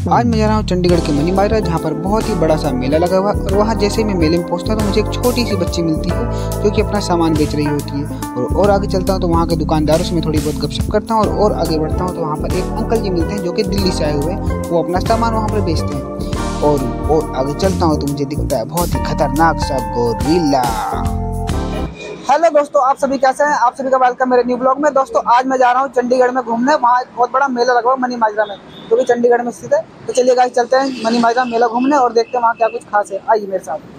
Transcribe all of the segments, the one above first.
आज मैं जा रहा हूँ चंडीगढ़ के मनी माजरा, जहाँ पर बहुत ही बड़ा सा मेला लगा हुआ है। और वहाँ जैसे ही मैं मेले में पहुँचता हूँ तो मुझे एक छोटी सी बच्ची मिलती है जो कि अपना सामान बेच रही होती है। और आगे चलता हूँ तो वहाँ के दुकानदारों से मैं थोड़ी बहुत गपशप करता हूँ। और आगे बढ़ता हूँ तो वहाँ पर एक अंकल जी मिलते हैं जो कि दिल्ली से आए हुए हैं। वो अपना सामान वहाँ पर बेचते हैं। और आगे चलता हूँ तो मुझे दिखता है बहुत ही खतरनाक सा गोरिल्ला। हेलो दोस्तों, आप सभी कैसे हैं? आप सभी का वेलकम मेरे न्यू ब्लॉग में। दोस्तों आज मैं जा रहा हूँ चंडीगढ़ में घूमने। वहाँ एक बहुत बड़ा मेला लगा हुआ मनी माजरा में, जो कि चंडीगढ़ में स्थित है। तो चलिए गाइस चलते हैं मनी माजरा मेला घूमने और देखते हैं वहाँ क्या कुछ खास है। आइए मेरे साथ।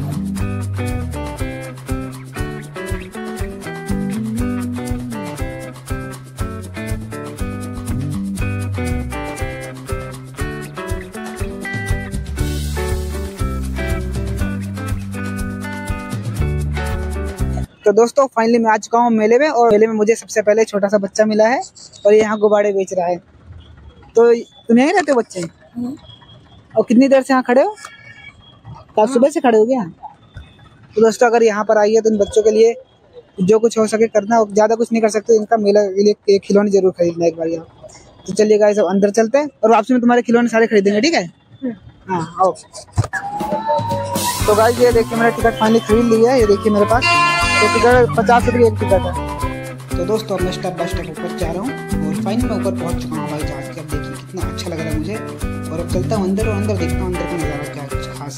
तो दोस्तों फाइनली मैं आ चुका हूँ मेले में। और मेले में मुझे सबसे पहले छोटा सा बच्चा मिला है और यहाँ गुब्बारे बेच रहा है। तो तुम यहीं रहते हो बच्चे? और कितनी देर से यहाँ खड़े हो? कल सुबह से खड़े हो क्या? तो दोस्तों अगर यहाँ पर आइए तो इन बच्चों के लिए जो कुछ हो सके करना। ज़्यादा कुछ नहीं कर सकते, इनका मेला के लिए खिलौने जरूर खरीदना एक बार यहाँ। तो चलिए गाइस सब अंदर चलते हैं और वापसी में तुम्हारे खिलौने सारे खरीदेंगे, ठीक है? हाँ आओ। तो गाइस ये देखिए मैंने टिकट फाइनली खरीद ली है। ये देखिए मेरे पास तो टिकट 50 रुपये एक टिकट है। तो दोस्तों अब मैं स्टेप बाय स्टेप ऊपर जा रहा हूँ और फाइनली मैं ऊपर पहुँच चुका हूँ हवाई जहाज़ के। अब देखिए कितना अच्छा लग रहा है मुझे। और अब चलता हूँ अंदर और अंदर देखता हूँ अंदर का नज़ारा क्या है कुछ खास।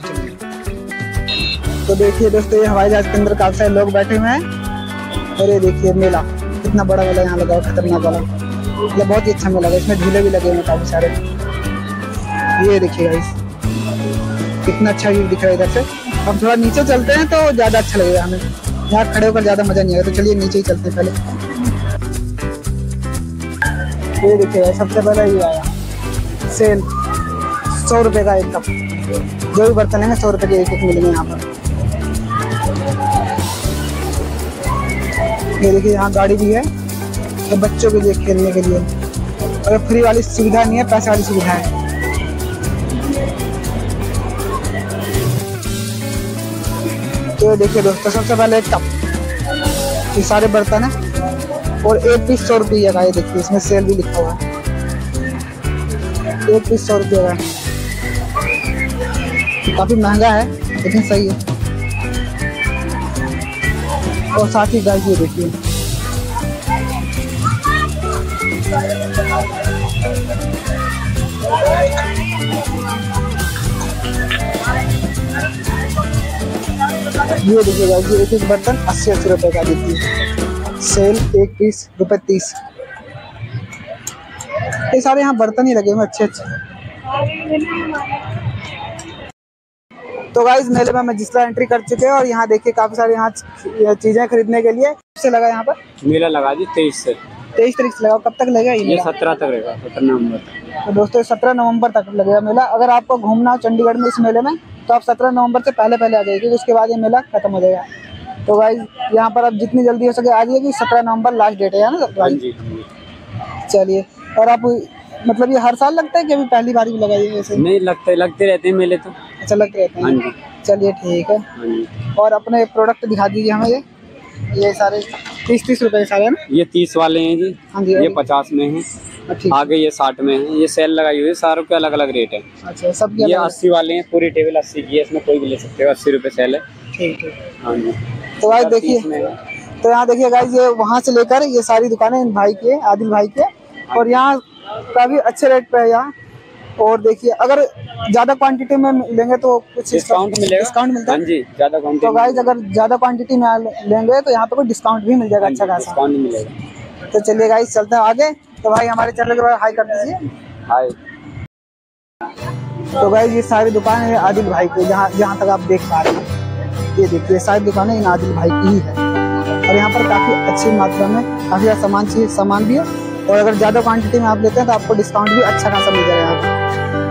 चलिए। तो देखिए दोस्तों ये हवाई जहाज़ के अंदर काफ़ी सारे लोग बैठे हुए हैं। और ये देखिए मेला कितना बड़ा मेला यहाँ लगा है, खतरनाक वाला। मतलब बहुत ही अच्छा मेला है, इसमें झूले भी लगे हुए हैं काफ़ी सारे। ये देखिए गाइस कितना अच्छा व्यू दिख रहा है इधर से। अब थोड़ा नीचे चलते हैं तो ज़्यादा अच्छा लगेगा हमें। यहाँ खड़े होकर ज़्यादा मज़ा नहीं आएगा। तो चलिए नीचे ही चलते हैं पहले। ये देखिए सबसे पहले ये आया सेल 100 रुपये का एक कप। जो भी बर्तन है 100 रुपये के एक मिलेंगे यहाँ पर। ये देखिए यहाँ गाड़ी भी है तो बच्चों के लिए खेलने के लिए। और फ्री वाली सुविधा नहीं है, पैसे वाली सुविधा है। तो देखिए दोस्तों सबसे पहले एक कप, ये सारे बर्तन है और एक पीस 100 रुपये का। ये देखिए इसमें सेल भी लिखा हुआ है। एक पीस 100 रुपये का है। काफ़ी महंगा है लेकिन सही है। और साथ ही गाइस ये देखिए ये देखिए गाइस ये एक बर्तन 80 रुपये का देती है। सेल एक पीस ₹30। ये सारे यहाँ बर्तन ही लगे हुए अच्छे अच्छे। तो गाइस मेले में मैं जिस तरह एंट्री कर चुके हैं और यहाँ देखिए काफी सारे यहाँ चीजें खरीदने के लिए। से लगा यहाँ पर मेला लगा दी 23 तारीख से लगा। कब तक लगेगा ये? 17 तक रहेगा, 17 नवंबर तक। तो दोस्तों 17 नवंबर तक लगेगा मेला। अगर आपको घूमना हो चंडीगढ़ में इस मेले में तो आप 17 नवंबर से पहले आ जाइए, क्योंकि उसके बाद ये मेला खत्म हो जाएगा। तो गाइस यहाँ पर आप जितनी जल्दी हो सके आ जाइए, 17 नवंबर लास्ट डेट है ना? चलिए। और आप मतलब ये हर साल लगता है कि अभी पहली बार भी लगाइए? ऐसे नहीं लगते रहते हैं मेले तो। अच्छा लगते रहते हैं। चलिए ठीक है। और अपने प्रोडक्ट दिखा दीजिए हमें। ये सारे 30 रुपए के सारे हैं ना? ये 30 वाले हैं जी। हाँ जी। ये 50 में है, आगे ये 60 में है। ये सेल लगाई हुई है, सारों के अलग अलग रेट है। अच्छा सब ये 80 वाले हैं, पूरी टेबल 80 की है, इसमें कोई भी ले सकते हो। 80 रुपये सेल है। ठीक है। हाँ जी। तो गाइस देखिए, तो यहाँ देखिए गाइस ये वहाँ से लेकर ये सारी दुकानें इन भाई के, आदिल भाई के। और यहाँ काफी अच्छे रेट पे है यहाँ। और देखिए अगर ज्यादा क्वांटिटी में लेंगे तो कुछ डिस्काउंट मिलेगा। डिस्काउंट मिलता है? हाँ जी ज्यादा क्वांटिटी। तो गाइस अगर ज्यादा क्वांटिटी में लेंगे तो यहाँ पे कोई डिस्काउंट भी मिल जाएगा, अच्छा खासा डिस्काउंट मिलेगा। तो चलिए गाइस चलते हैं आगे। तो भाई हमारे चैनल के बाद हाई कर दीजिए। हाय। तो गाइस ये सारी दुकान है आदिल भाई की, जहाँ तक आप देख पा रहे हैं। ये देखिए सारी दुकानें इन आदिल भाई की ही है। और यहाँ पर काफी अच्छी मात्रा में काफी सामान भी है। और अगर ज्यादा क्वांटिटी में आप लेते हैं तो आपको डिस्काउंट भी अच्छा खासा मिल जाएगा यहाँ पर।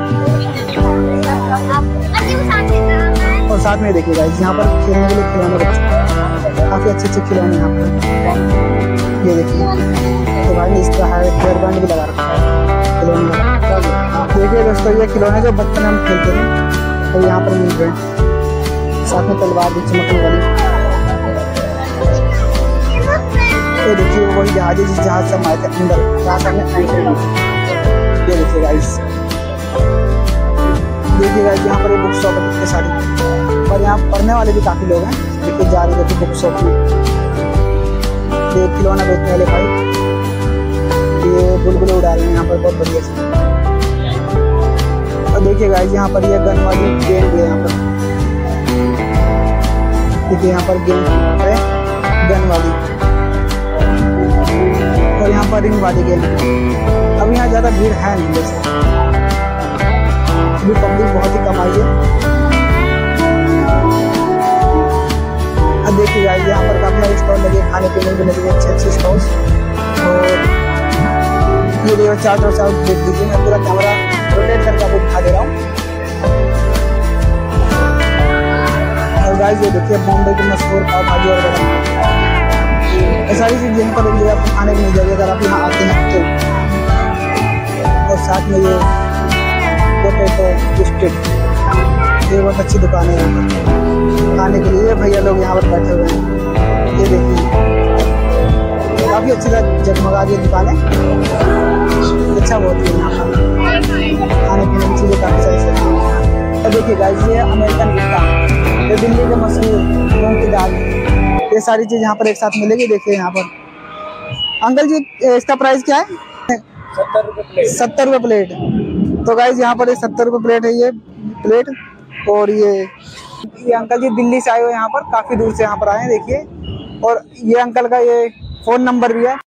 और साथ में देखिए गाइस यहाँ पर खेलने के लिए खिलौने बच्चे, काफी अच्छे खिलौने यहाँ पर। ये देखिए तो भाई इस तरह हेयर बैंड भी लगा रखा है खिलौने। देखिए दोस्तों ये खिलौने जो बचपन में हम खेलते थे तो यहाँ पर मिल रहे हैं। साथ में तलवार भी चमकने वाली। तो देखिए वही जहाज जिस जहाज से हमारे अंदर ये देखिए गाइस यहाँ पर ये बुक शॉप है कितनी सारी, और यहाँ पढ़ने वाले भी काफ़ी लोग हैं। देखिए जा रहे थे बुक शॉप में, ये खिलौना बेचने वाले भाई ये बुलबुले उड़ा रहे हैं यहाँ पर बहुत बढ़िया से। और देखिए गाइस यहाँ पर ये गन वाली गेम भी है यहाँ पर, देखिए यहाँ पर गेम है गन वाली, और यहाँ पर रिंग वाली गेम। अब यहाँ ज़्यादा भीड़ है नहीं जैसे, अभी पब्लिक बहुत ही कम आई है। अब देखिए गाइस यहाँ पर काफ़ी सारे स्टॉल लगे, खाने पीने भी लगे अच्छे स्टॉल्स। और ये देखो चारों तरफ देख लीजिए, मैं पूरा कैमरा रोटेट करके आपको दिखा दे रहा हूँ। और गाइस ये देखिए बॉम्बे की मशहूर पाव भाजी और ये सारी चीज़ यहीं पर मिल आपको खाने को मिल जाएगी अगर आप यहाँ आते हैं तो। और साथ में ये पोटैटो बिस्किट, ये बहुत अच्छी दुकान है यहाँ पर खाने के लिए। भैया लोग यहाँ पर बैठे हुए हैं, ये देखिए काफ़ी अच्छी जगमगा रही है दुकानें, अच्छा बहुत है यहाँ पर खाने पीने की चीज़ें काफ़ी सारी हैं। और देखिए गाइस ये अमेरिकन टिक्का, ये दिल्ली के मशहूर मूंग की दाल, ये सारी चीज़ यहाँ पर एक साथ मिलेगी। देखिए यहाँ पर अंकल जी इसका प्राइस क्या है? 70 रुपये प्लेट। 70 रुपये प्लेट। तो गाइस यहाँ पर 70 रुपये प्लेट है ये प्लेट। और ये अंकल जी दिल्ली से आए हुए यहाँ पर, काफ़ी दूर से यहाँ पर आए हैं देखिए। और ये अंकल का ये फ़ोन नंबर भी है।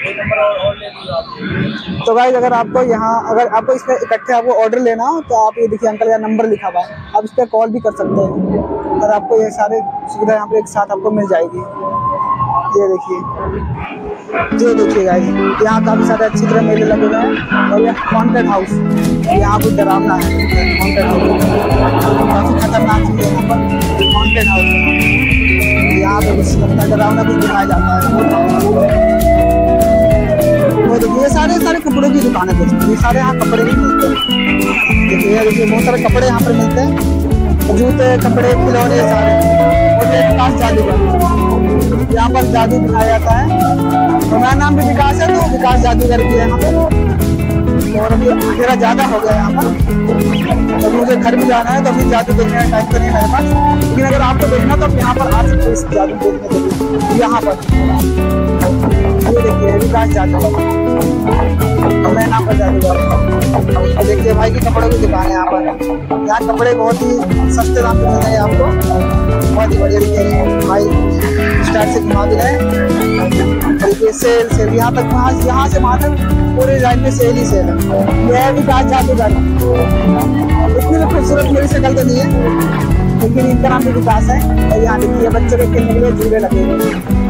तो गाइस अगर आपको इसमें इकट्ठे आपको ऑर्डर लेना हो तो आप ये देखिए अंकल का नंबर लिखा हुआ है, आप इस पर कॉल भी कर सकते हैं और आपको ये सारे सुविधा यहाँ पे एक साथ आपको मिल जाएगी। ये देखिए गाइस यहाँ काफ़ी सारे अच्छी तरह मेले लगे हुए हैं। और ये हॉन्टेड हाउस, यहाँ कोई डरावना है हॉन्टेड हाउस, काफ़ी खतरनाक चीज़ है यहाँ पर हॉन्टेड हाउस। यहाँ पे कुछ लगता है डरावना कुछ दिखाया जाता है। वो देखिए ये सारे कपड़ों की दुकान है दोस्तों, ये सारे यहाँ कपड़े भी मिलते हैं। देखिए बहुत सारे कपड़े यहाँ पर मिलते हैं, जूते कपड़े खिलौने सारे। और ये विकास जादूगर, यहाँ पर जादू दिखाया जाता है। तो मेरा नाम भी विकास है, तो विकास जादूगर भी है यहाँ पर। और अभी अंधेरा ज़्यादा हो गया यहाँ पर, तो मुझे घर भी जाना है, तो अभी जादू देखने का टाइम तो नहीं मेरे पास। लेकिन अगर आपको देखना तो आप यहाँ पर आ सकते हो इस जादू देखने के लिए। यहाँ पर ये देखिए विकास जादूगर, तो मैं नाम पर जादूगर। देखिए भाई की कपड़ों की दुकान है यहाँ पर, यहाँ कपड़े बहुत ही सस्ते दाम पे मिल जाएंगे आपको, बहुत ही बढ़िया दिखेंगे। भाई स्टार्ट से घुमा भी रहे, सेल यहाँ तक, यहाँ से वहाँ तक पूरे लाइन में सेल ही सेल है। यह है विकास जादूगर, इतनी तो खूबसूरत मेरी शक्ल तो नहीं है, लेकिन इनका नाम भी विकास है। और यहाँ देखिए बच्चों के खेलने के लिए झूले लगे हुए,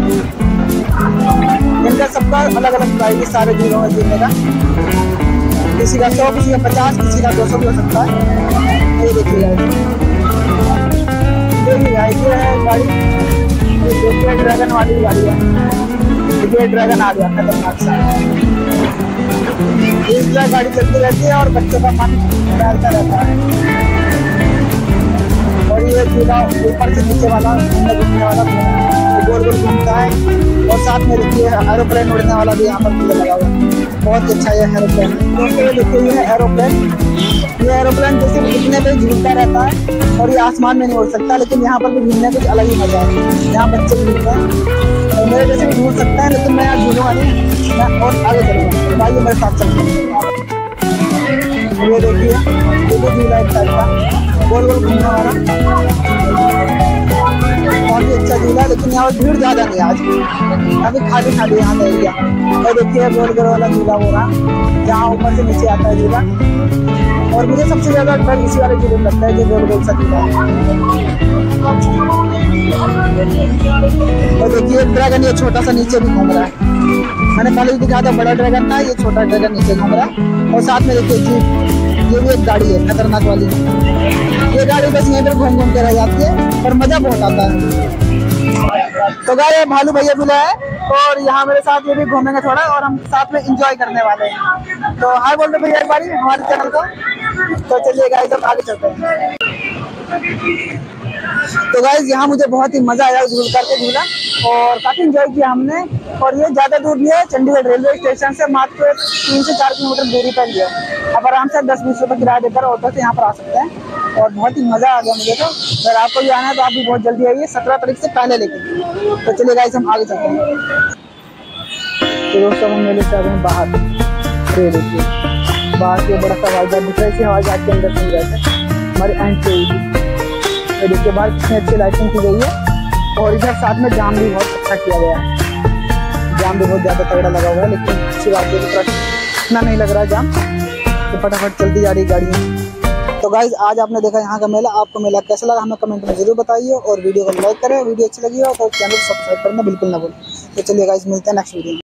इनका सबका अलग अलग प्राइस है सारे झूलों में झूलने का। किसी का 100, किसी का 50, किसी का 200 भी हो सकता है। ये देखिए ये है गाड़ी, देखिए ड्रैगन वाली गाड़ी है। देखिए ड्रैगन आ गया खतरनाक सा, इस तरह गाड़ी चलती रहती है और बच्चों का मन बहलता रहता है। और ये झूला ऊपर से नीचे वाला घूमने वाला गोल गोल घूमता है। और साथ में देखिए एरोप्लेन उड़ने वाला भी यहाँ पर झूला लगा हुआ है, बहुत अच्छा ये एरोप्लेन। दोस्तों देखिए ये है एरोप्लेन, ये एरोप्लेन जैसे उड़ने पे झूलता रहता है और ये आसमान में नहीं उड़ सकता, लेकिन यहाँ पर भी झूलने कुछ अलग ही मजा है। यहाँ बच्चे भी झूलते हैं और मेरे जैसे भी झूल सकते हैं, लेकिन मैं यहाँ झूलूंगा नहीं, मैं और आगे चलूँगा। भाई मेरे साथ चलते हैं। ये देखिए ये भी झूला एक टाइप का गोल गोल घूमने वाला, बहुत ही अच्छा झूला है। लेकिन यहाँ पर भीड़ ज़्यादा नहीं आज, काफ़ी खाली यहाँ का एरिया। और देखिए गोल गोल वाला झूला हो रहा, जहाँ ऊपर से नीचे आता है झूला। और मुझे सबसे ज़्यादा डर इसी वाले झूले लगता है जो गोल गोल सा झूला है। और देखिए ड्रैगन ये छोटा सा नीचे भी घूम रहा है, मैंने पहले भी दिखाया था बड़ा ड्रैगन था, ये छोटा ड्रैगन नीचे घूम रहा है। और साथ में देखिए जीप, ये भी एक गाड़ी है खतरनाक वाली। ये गाड़ी बस यहीं पर घूम घूम के रह जाती है और मजा बहुत आता है। तो गाय भालू भैया भी है और यहाँ मेरे साथ ये भी घूमेंगे थोड़ा और हम साथ में एंजॉय करने वाले हैं। तो हाय बोल दो भैया एक बारी हमारे चैनल को। तो चलिए गाइस अब आगे चलते हैं। तो गाइस यहाँ मुझे बहुत ही मजा आया झूल करके झूला और काफी एंजॉय किया हमने। और ये ज्यादा दूर नहीं है, चंडीगढ़ रेलवे स्टेशन से मात्र 3 से 4 किलोमीटर दूरी पर लिया। आप आराम से 10-20 रुपये किराया देकर ऑटो से यहाँ पर आ सकते हैं और बहुत ही मजा आ गया मुझे। तो अगर आपको भी आना है तो आप भी बहुत जल्दी आइए, 17 तारीख से पहले लेकिन। तो चलिए गाइस हम आगे चलते हैं। तो दोस्तों हम मेले से आ गए बाहर, बाहर के बड़ा सा हवाई जहाज दिख रहा है, इसी हवाई जहाज के अंदर से जाते हमारी एंट्री हुई थी। तो देखिए बाहर कितनी अच्छी लाइटिंग की गई है और इधर साथ में जाम भी बहुत अच्छा किया गया है। जाम भी बहुत ज़्यादा तगड़ा लगा हुआ है, लेकिन अच्छी बात है कि इतना नहीं लग रहा है जाम, तो फटाफट चलती जा रही गाड़ियाँ। तो गाइज आज आपने देखा यहाँ का मेला, आपको मेला कैसा लगा हमें कमेंट में जरूर बताइए और वीडियो को लाइक करें। वीडियो अच्छी लगी हो तो चैनल को सब्सक्राइब करना बिल्कुल ना भूलें। तो चलिए गाइज मिलते हैं नेक्स्ट वीडियो में।